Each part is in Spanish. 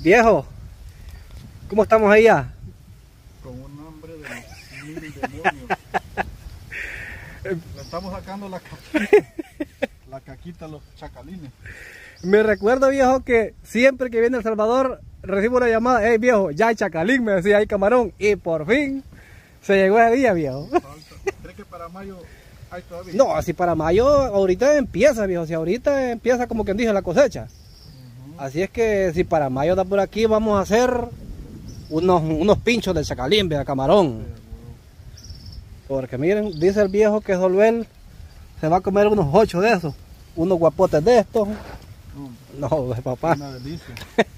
Viejo, ¿cómo estamos ahí ya? Con un hambre de los mil demonios. Le estamos sacando la caquita a los chacalines. Me recuerdo, viejo, que siempre que viene El Salvador recibo una llamada: hey viejo, ya hay chacalín, me decía, hay camarón. Y por fin se llegó ese día, viejo. ¿Crees que para mayo hay todavía? No, así para mayo ahorita empieza, viejo. Si ahorita empieza, como quien dice, la cosecha. Así es que si para mayo está por aquí, vamos a hacer unos pinchos de chacalín, de camarón. Porque miren, dice el viejo que Solvel se va a comer unos 8 de esos, unos guapotes de estos. No, papá. Una delicia.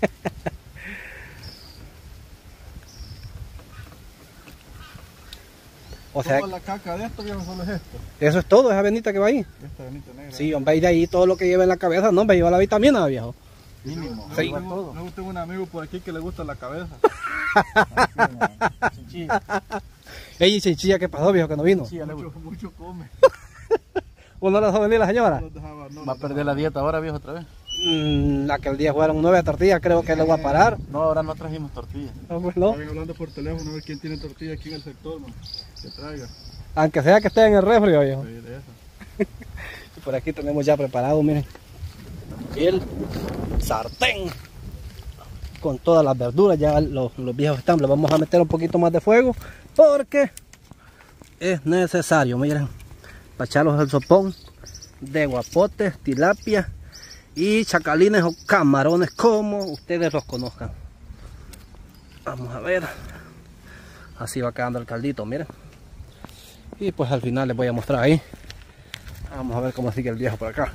O sea, toda la caca de esto, viejo, solo es esto. eso es todo, esa venita que va ahí. Esta venita negra. Sí, hombre, y de ahí todo lo que lleva en la cabeza, no, me lleva la vitamina, viejo. Mínimo. Sí. Luego tengo un amigo por aquí que le gusta la cabeza. Chinchilla. Ey, Chinchilla, ¿qué pasó, viejo, que no vino? Mucho come. ¿O no la dejó venir la señora? Va a perder la dieta ahora, viejo, otra vez. Aquel día fueron 9 tortillas, creo que le voy a parar. No, ahora no trajimos tortillas. No, pues no. Están hablando por teléfono a ver quién tiene tortilla aquí en el sector, man. Que traiga. Aunque sea que esté en el refri, viejo. Sí, de esa. Y por aquí tenemos ya preparado, miren, el sartén con todas las verduras. Ya los viejos están, le vamos a meter un poquito más de fuego porque es necesario, miren, para echarlos al sopón de guapotes, tilapia y chacalines o camarones, como ustedes los conozcan. Vamos a ver, así va quedando el caldito, miren. Y pues al final les voy a mostrar ahí. Vamos a ver cómo sigue el viejo por acá.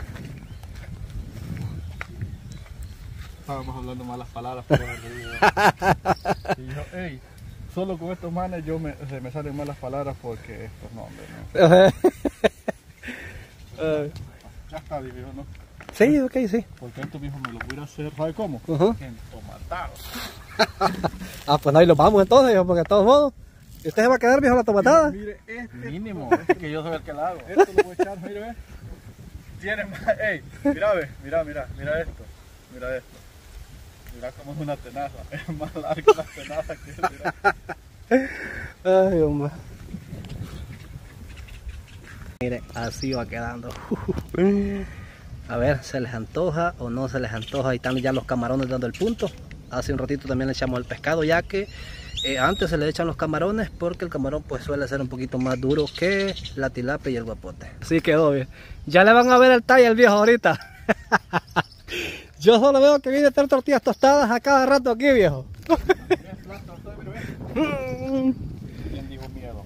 Estábamos hablando malas palabras por el video. Y yo, hey, solo con estos manes se me salen malas palabras porque estos nombres, ¿no? Ya está, digo yo, ¿no? Sí, ok, sí. Porque estos viejos me los voy a hacer, ¿sabe cómo? Entomatados. Pues ahí los vamos entonces, viejo, porque de todos modos, ¿y usted se va a quedar, viejo, la tomatada? Mire, Mínimo, es que yo soy el que la hago. esto lo voy a echar, mire, ve. Tiene más, ey, mira, ve, mira esto. Mira esto. Mira cómo es una tenaza. Es más larga la tenaza que es, mira. Ay, hombre. Mire, así va quedando. A ver, ¿se les antoja o no se les antoja? Ahí están ya los camarones dando el punto. Hace un ratito también le echamos el pescado, ya que antes se le echan los camarones porque el camarón pues suele ser un poquito más duro que la tilapia y el guapote. Sí quedó bien. Ya le van a ver el tallo al viejo ahorita. Yo solo veo que viene a estar tortillas tostadas a cada rato aquí, viejo. ¿Quién dijo miedo?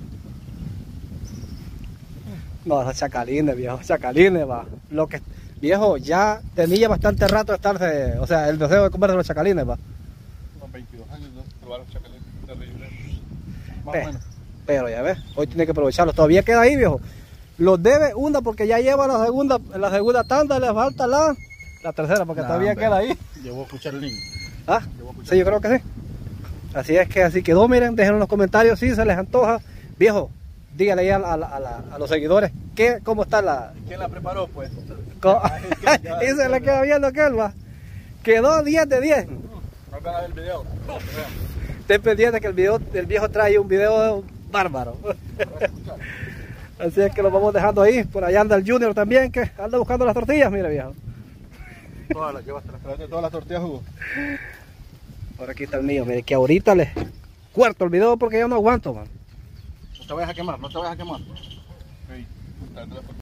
No, esos chacalines, viejo, chacalines, va. Lo que, viejo, ya tenía bastante rato de estarse, o sea, el deseo de comerse los chacalines, va. Unos 22 años de probar los chacalines, terrible. Más o Pe- menos. Pero ya ves, hoy tiene que aprovecharlos. Todavía queda ahí, viejo. Los debe una porque ya lleva la segunda tanda, le falta la tercera porque todavía queda ahí. Yo voy a escuchar el link. Ah, sí, yo creo que sí. Así es que así quedó, miren, déjenlo en los comentarios si se les antoja. Viejo, dígale ahí a los seguidores cómo está la... ¿Quién la preparó, pues? Y se le queda viendo aquel, va. Quedó 10 de 10. No van a ver el video. Estén pendientes que el viejo trae un video bárbaro. Así es que lo vamos dejando ahí. Por allá anda el Junior también, que anda buscando las tortillas, mire, viejo. Todas las llevaste, todas las tortillas, Hugo. Por aquí está el mío, mire, que ahorita les cuarto el video porque yo no aguanto, man. No te vayas a quemar, no te vayas a quemar. Okay.